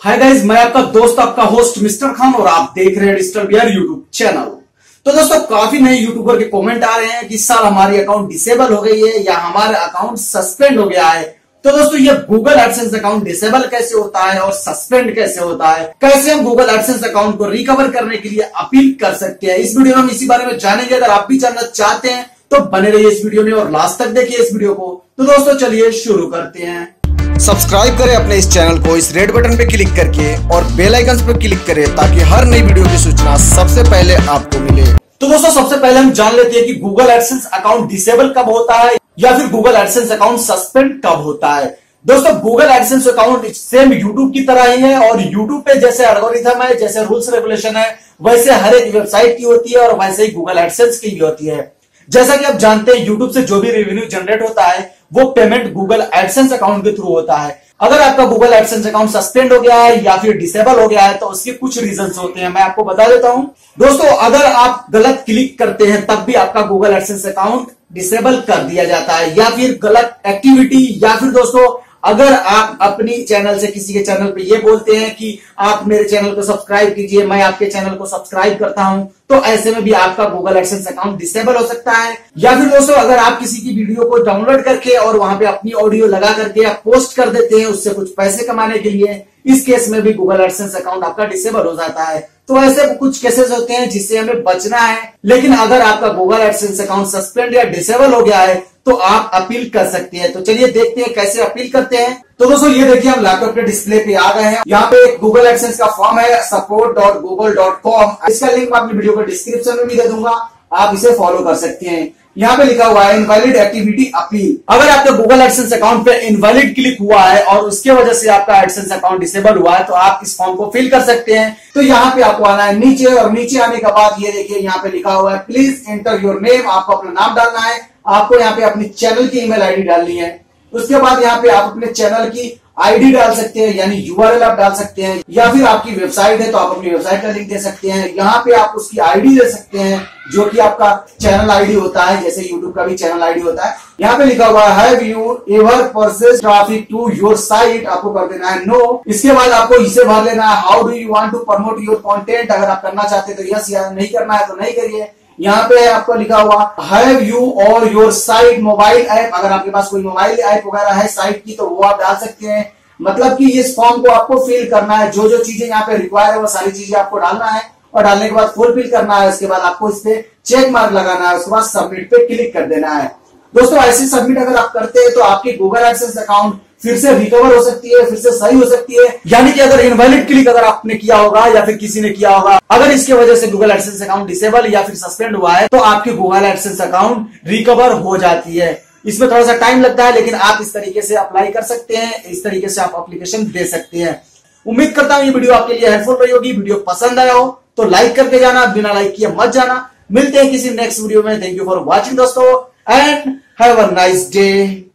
Hi guys, मैं आपका दोस्त, आपका होस्ट मिस्टर खान और आप देख रहे हैं डिजिटल बिहार यूट्यूब चैनल। तो दोस्तों, काफी नए यूट्यूबर के कमेंट आ रहे हैं कि इस साल हमारी अकाउंट डिसेबल हो गई है या हमारा अकाउंट सस्पेंड हो गया है। तो दोस्तों, ये गूगल एडसेंस अकाउंट डिसेबल कैसे होता है और सस्पेंड कैसे होता है, कैसे हम गूगल एडसेंस अकाउंट को रिकवर करने के लिए अपील कर सकते हैं, इस वीडियो में हम इसी बारे में जानेंगे। अगर आप भी जानना चाहते हैं तो बने रहिए इस वीडियो में और लास्ट तक देखिए इस वीडियो को। तो दोस्तों, चलिए शुरू करते हैं। सब्सक्राइब करें अपने इस चैनल को इस रेड बटन पे क्लिक करके और बेल आइकन पे क्लिक करें ताकि हर नई वीडियो की सूचना सबसे पहले आपको मिले। तो दोस्तों, सबसे पहले हम जान लेते हैं कि गूगल एडसेंस अकाउंट डिसेबल कब होता है या फिर गूगल एडसेंस अकाउंट सस्पेंड कब होता है। दोस्तों, Google AdSense account same YouTube की तरह ही है और यूट्यूब पे जैसे एल्गोरिथम है, जैसे रूल्स रेगुलेशन है, वैसे हर एक वेबसाइट की होती है और वैसे ही गूगल एडसेंस की भी होती है। जैसा कि आप जानते हैं, यूट्यूब से जो भी रेवेन्यू जनरेट होता है वो पेमेंट गूगल एडसेंस अकाउंट के थ्रू होता है। अगर आपका गूगल एडसेंस अकाउंट सस्पेंड हो गया है या फिर डिसेबल हो गया है तो उसके कुछ रीजंस होते हैं, मैं आपको बता देता हूं। दोस्तों, अगर आप गलत क्लिक करते हैं तब भी आपका गूगल एडसेंस अकाउंट डिसेबल कर दिया जाता है, या फिर गलत एक्टिविटी, या फिर दोस्तों अगर आप अपनी चैनल से किसी के चैनल पे ये बोलते हैं कि आप मेरे चैनल को सब्सक्राइब कीजिए, मैं आपके चैनल को सब्सक्राइब करता हूं, तो ऐसे में भी आपका गूगल एडसेंस अकाउंट डिसेबल हो सकता है। या फिर दोस्तों, अगर आप किसी की वीडियो को डाउनलोड करके और वहां पे अपनी ऑडियो लगा करके आप पोस्ट कर देते हैं उससे कुछ पैसे कमाने के लिए, इस केस में भी गूगल एडसेंस अकाउंट आपका डिसेबल हो जाता है। तो ऐसे कुछ केसेस होते हैं जिससे हमें बचना है। लेकिन अगर आपका गूगल एडसेंस अकाउंट सस्पेंड या डिसेबल हो गया है तो आप अपील कर सकते हैं। तो चलिए देखते हैं कैसे अपील करते हैं। तो दोस्तों, ये देखिए हम लैपटॉप के डिस्प्ले पे आ गए हैं। यहाँ पे एक गूगल एडसेंस का फॉर्म है support.google.com। इसका लिंक मैं अपनी वीडियो के डिस्क्रिप्शन में भी दे दूंगा, आप इसे फॉलो कर सकते हैं। यहाँ पे लिखा हुआ है इनवैलिड एक्टिविटी अपील। अगर आपके गूगल एडसेंस अकाउंट पे इनवैलिड क्लिक हुआ है और उसके वजह से आपका एडसेंस अकाउंट डिसेबल हुआ है तो आप इस फॉर्म को फिल कर सकते हैं। तो यहाँ पे आपको आना है नीचे, और नीचे आने के बाद ये देखिए यहाँ पे लिखा हुआ है प्लीज एंटर योर नेम। आपको अपना नाम डालना है, आपको यहाँ पे अपनी चैनल की ईमेल आईडी डालनी है। उसके बाद यहाँ पे आप अपने चैनल की आईडी डाल सकते हैं, यानी यूआरएल आप डाल सकते हैं, या फिर आपकी वेबसाइट है तो आप अपनी वेबसाइट का लिंक दे सकते हैं। यहाँ पे आप उसकी आईडी दे सकते हैं जो कि आपका चैनल आईडी होता है, जैसे यूट्यूब का भी चैनल आईडी होता है। यहाँ पे लिखा हुआ है have you ever purchased traffic to your site, आपको कर देना है नो। इसके बाद आपको इसे भर लेना है how do you want to promote your content. अगर आप करना चाहते हैं तो यस, या नहीं करना है तो नहीं करिए। यहाँ पे है आपको लिखा हुआ हैव यू और योर साइट मोबाइल ऐप। अगर आपके पास कोई मोबाइल ऐप वगैरह है साइट की तो वो आप डाल सकते हैं। मतलब कि इस फॉर्म को आपको फिल करना है, जो जो चीजें यहाँ पे रिक्वायर है वो सारी चीजें आपको डालना है और डालने के बाद फुलफिल करना है। उसके बाद आपको इस पे चेक मार्क लगाना है, उसके बाद सबमिट पे क्लिक कर देना है। दोस्तों, ऐसे सबमिट अगर आप करते हैं तो आपकी गूगल एडसेंस अकाउंट फिर से रिकवर हो सकती है, फिर से सही हो सकती है। यानी कि अगर इनवैलिड क्लिक अगर आपने किया होगा या फिर किसी ने किया होगा, अगर इसके वजह से गूगल एडसेंस अकाउंट डिसेबल या फिर सस्पेंड हुआ है तो आपकी गूगल एडसेंस अकाउंट रिकवर हो जाती है। इसमें थोड़ा सा टाइम लगता है, लेकिन आप इस तरीके से अप्लाई कर सकते हैं, इस तरीके से आप एप्लीकेशन दे सकते हैं। उम्मीद करता हूं ये वीडियो आपके लिए हेल्पफुल रही होगी। वीडियो पसंद आया हो तो लाइक करके जाना, बिना लाइक किए मत जाना। मिलते हैं किसी नेक्स्ट वीडियो में। थैंक यू फॉर वॉचिंग दोस्तों, and have a nice day.